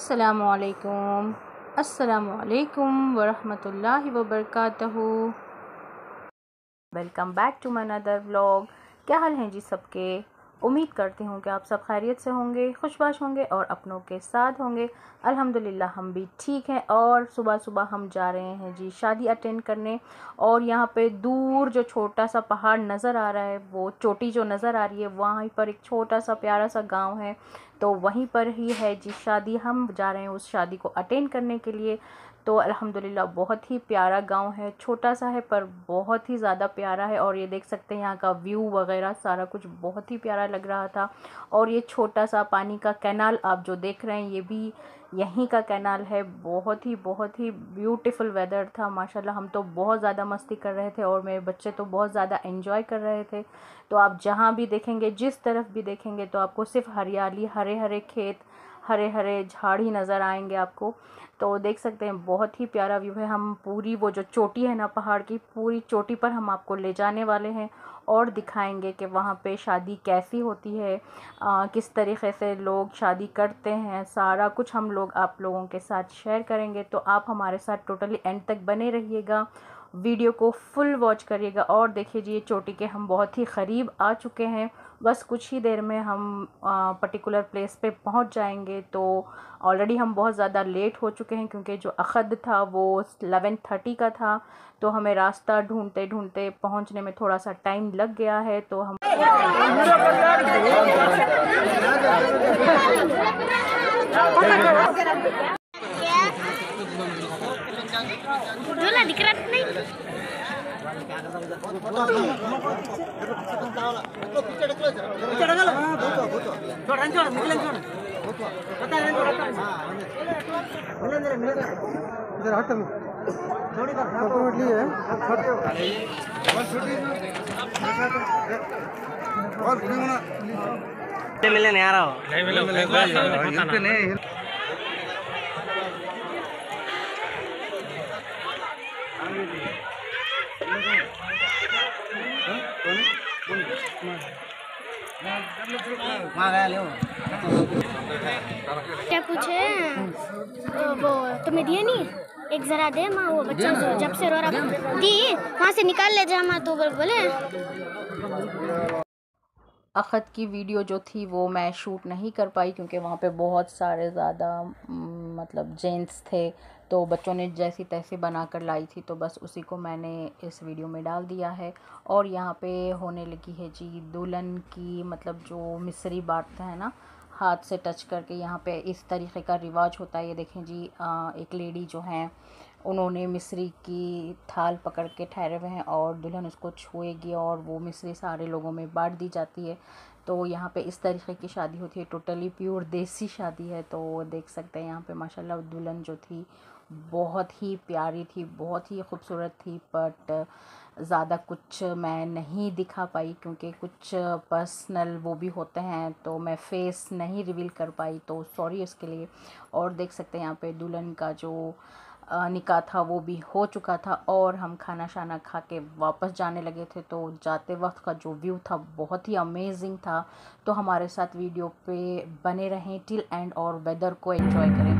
अस्सलामुअलैकुम वरहमतुल्लाहि वबरकातुहू। Welcome back to my another vlog. क्या हाल हैं जी सबके। उम्मीद करती हूँ कि आप सब खैरियत से होंगे, खुशबाश होंगे और अपनों के साथ होंगे। अल्हम्दुलिल्लाह हम भी ठीक हैं। और सुबह सुबह हम जा रहे हैं जी शादी अटेंड करने। और यहाँ पे दूर जो छोटा सा पहाड़ नज़र आ रहा है, वो चोटी जो नज़र आ रही है, वहीं पर एक छोटा सा प्यारा सा गांव है। तो वहीं पर ही है जी शादी। हम जा रहे हैं उस शादी को अटेंड करने के लिए। तो अल्हम्दुलिल्लाह बहुत ही प्यारा गांव है, छोटा सा है पर बहुत ही ज़्यादा प्यारा है। और ये देख सकते हैं यहाँ का व्यू वगैरह सारा कुछ बहुत ही प्यारा लग रहा था। और ये छोटा सा पानी का कैनाल आप जो देख रहे हैं, ये भी यहीं का कैनाल है। बहुत ही ब्यूटीफुल वेदर था माशाल्लाह। हम तो बहुत ज़्यादा मस्ती कर रहे थे और मेरे बच्चे तो बहुत ज़्यादा एंजॉय कर रहे थे। तो आप जहाँ भी देखेंगे, जिस तरफ भी देखेंगे, तो आपको सिर्फ हरियाली, हरे हरे खेत, हरे हरे झाड़ ही नज़र आएंगे आपको। तो देख सकते हैं बहुत ही प्यारा व्यू है। हम पूरी वो जो चोटी है ना पहाड़ की, पूरी चोटी पर हम आपको ले जाने वाले हैं और दिखाएंगे कि वहाँ पे शादी कैसी होती है, किस तरीक़े से लोग शादी करते हैं, सारा कुछ हम लोग आप लोगों के साथ शेयर करेंगे। तो आप हमारे साथ टोटली एंड तक बने रहिएगा, वीडियो को फुल वॉच करिएगा। और देखिए जी, ये चोटी के हम बहुत ही क़रीब आ चुके हैं। बस कुछ ही देर में हम पर्टिकुलर प्लेस पे पहुंच जाएंगे। तो ऑलरेडी हम बहुत ज़्यादा लेट हो चुके हैं क्योंकि जो अख़द था वो 11:30 का था। तो हमें रास्ता ढूंढते ढूंढते पहुंचने में थोड़ा सा टाइम लग गया है। तो हम दिख रहा नहीं। मिलने नहीं आ रहा हो। क्या पूछे वो तुम्हें दिए नहीं? एक जरा दे माँ, वो बच्चा जब से रो रहा दी, वहाँ से निकाल ले जा माँ। तो बोले अख़द की वीडियो जो थी वो मैं शूट नहीं कर पाई क्योंकि वहाँ पे बहुत सारे ज़्यादा मतलब जेंट्स थे। तो बच्चों ने जैसी तैसी बना कर लाई थी, तो बस उसी को मैंने इस वीडियो में डाल दिया है। और यहाँ पे होने लगी है जी दुल्हन की, मतलब जो मिसरी बांटता है ना हाथ से टच करके, यहाँ पे इस तरीक़े का रिवाज होता है। ये देखें जी, एक लेडी जो हैं उन्होंने मिस्री की थाल पकड़ के ठहरे हुए हैं और दुल्हन उसको छुएगी और वो मिस्री सारे लोगों में बांट दी जाती है। तो यहाँ पे इस तरीके की शादी होती है, टोटली प्योर देसी शादी है। तो देख सकते हैं यहाँ पे माशाल्लाह दुल्हन जो थी बहुत ही प्यारी थी, बहुत ही खूबसूरत थी। बट ज़्यादा कुछ मैं नहीं दिखा पाई क्योंकि कुछ पर्सनल वो भी होते हैं, तो मैं फेस नहीं रिवील कर पाई, तो सॉरी इसके लिए। और देख सकते हैं यहाँ पे दुल्हन का जो निकाह था वो भी हो चुका था और हम खाना शाना खा के वापस जाने लगे थे। तो जाते वक्त का जो व्यू था बहुत ही अमेजिंग था। तो हमारे साथ वीडियो पे बने रहें टिल एंड और वेदर को एंजॉय करें।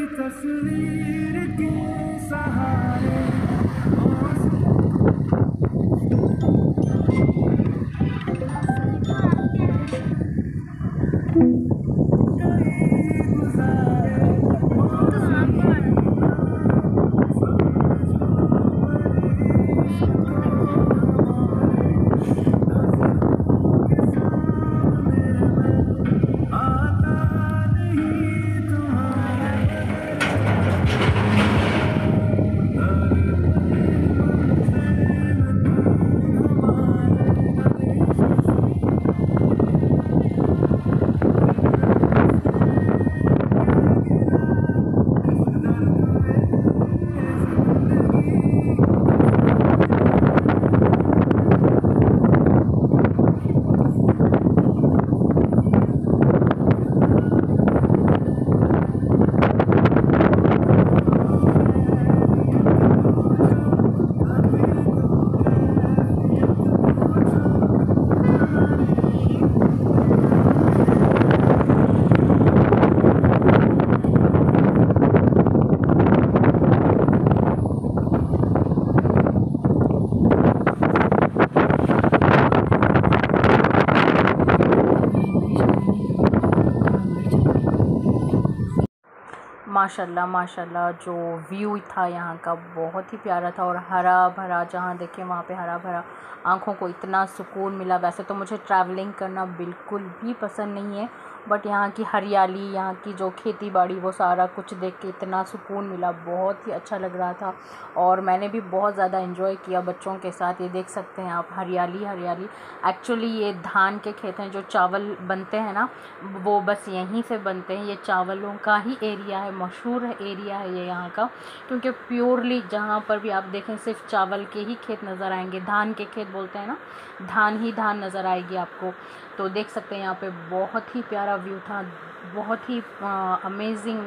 माशाल्लाह माशाल्लाह जो व्यू था यहाँ का बहुत ही प्यारा था और हरा भरा, जहाँ देखें वहाँ पे हरा भरा, आँखों को इतना सुकून मिला। वैसे तो मुझे ट्रैवलिंग करना बिल्कुल भी पसंद नहीं है, बट यहाँ की हरियाली, यहाँ की जो खेती बाड़ी, वो सारा कुछ देख के इतना सुकून मिला, बहुत ही अच्छा लग रहा था। और मैंने भी बहुत ज़्यादा एंजॉय किया बच्चों के साथ। ये देख सकते हैं आप, हरियाली हरियाली। एक्चुअली ये धान के खेत हैं, जो चावल बनते हैं ना, वो बस यहीं से बनते हैं। ये चावलों का ही एरिया है, मशहूर एरिया है ये यहाँ का, क्योंकि प्योरली जहाँ पर भी आप देखें सिर्फ चावल के ही खेत नज़र आएंगे। धान के खेत बोलते हैं ना, धान ही धान नज़र आएगी आपको। तो देख सकते हैं यहाँ पे बहुत ही प्यारा व्यू था, बहुत ही अमेजिंग,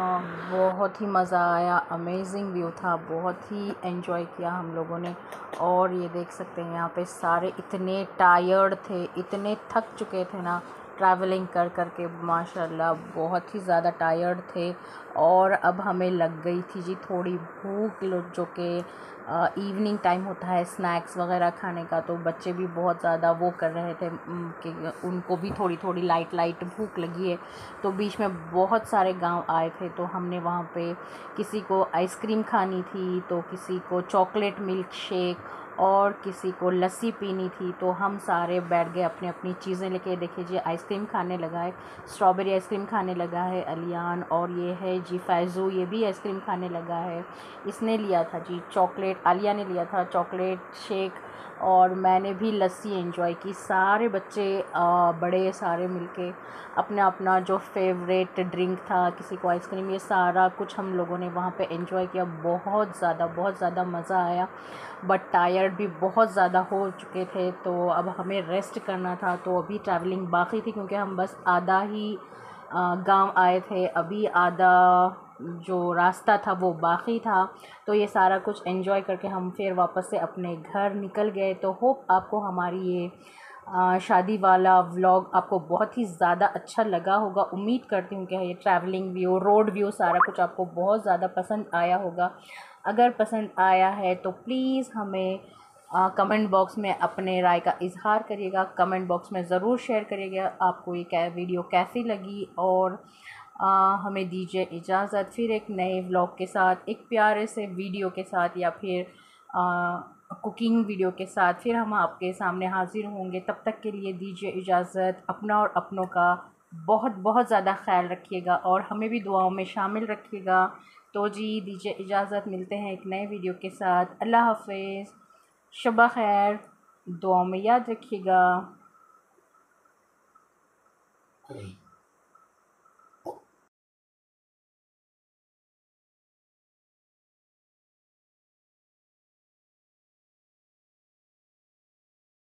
बहुत ही मज़ा आया। अमेजिंग व्यू था, बहुत ही एंजॉय किया हम लोगों ने। और ये देख सकते हैं यहाँ पे सारे इतने टायर्ड थे, इतने थक चुके थे ना ट्रैवलिंग कर कर के, माशाल्लाह बहुत ही ज़्यादा टायर्ड थे। और अब हमें लग गई थी जी थोड़ी भूख, जो कि इवनिंग टाइम होता है स्नैक्स वगैरह खाने का। तो बच्चे भी बहुत ज़्यादा वो कर रहे थे कि उनको भी थोड़ी थोड़ी लाइट भूख लगी है। तो बीच में बहुत सारे गांव आए थे, तो हमने वहाँ पे किसी को आइसक्रीम खानी थी, तो किसी को चॉकलेट मिल्क शेक, और किसी को लस्सी पीनी थी। तो हम सारे बैठ गए अपनी अपनी चीज़ें लेके। देखिए जी, आइसक्रीम खाने लगा है, स्ट्रॉबेरी आइसक्रीम खाने लगा है अलियान, और ये है जी फैज़ू, ये भी आइसक्रीम खाने लगा है। इसने लिया था जी चॉकलेट, आलिया ने लिया था चॉकलेट शेक, और मैंने भी लस्सी एंजॉय की। सारे बच्चे बड़े सारे मिलके अपना अपना जो फेवरेट ड्रिंक था, किसी को आइसक्रीम, ये सारा कुछ हम लोगों ने वहाँ पे एंजॉय किया। बहुत ज़्यादा मज़ा आया, बट टायर्ड भी बहुत ज़्यादा हो चुके थे, तो अब हमें रेस्ट करना था। तो अभी ट्रैवलिंग बाकी थी, क्योंकि हम बस आधा ही गांव आए थे, अभी आधा जो रास्ता था वो बाकी था। तो ये सारा कुछ एंजॉय करके हम फिर वापस से अपने घर निकल गए। तो होप आपको हमारी ये शादी वाला व्लॉग आपको बहुत ही ज़्यादा अच्छा लगा होगा। उम्मीद करती हूँ कि ये ट्रैवलिंग व्यू, रोड व्यू, सारा कुछ आपको बहुत ज़्यादा पसंद आया होगा। अगर पसंद आया है तो प्लीज़ हमें कमेंट बॉक्स में अपने राय का इज़हार करिएगा। कमेंट बॉक्स में ज़रूर शेयर करिएगा आपको ये वीडियो कैसी लगी। और हमें दीजिए इजाज़त, फिर एक नए व्लॉग के साथ, एक प्यारे से वीडियो के साथ, या फिर कुकिंग वीडियो के साथ फिर हम आपके सामने हाज़िर होंगे। तब तक के लिए दीजिए इजाज़त। अपना और अपनों का बहुत ज़्यादा ख्याल रखिएगा, और हमें भी दुआओं में शामिल रखिएगा। तो जी दीजिए इजाज़त, मिलते हैं एक नए वीडियो के साथ। अल्लाह हाफ़िज़, शब खैर, दुआओं में याद रखिएगा।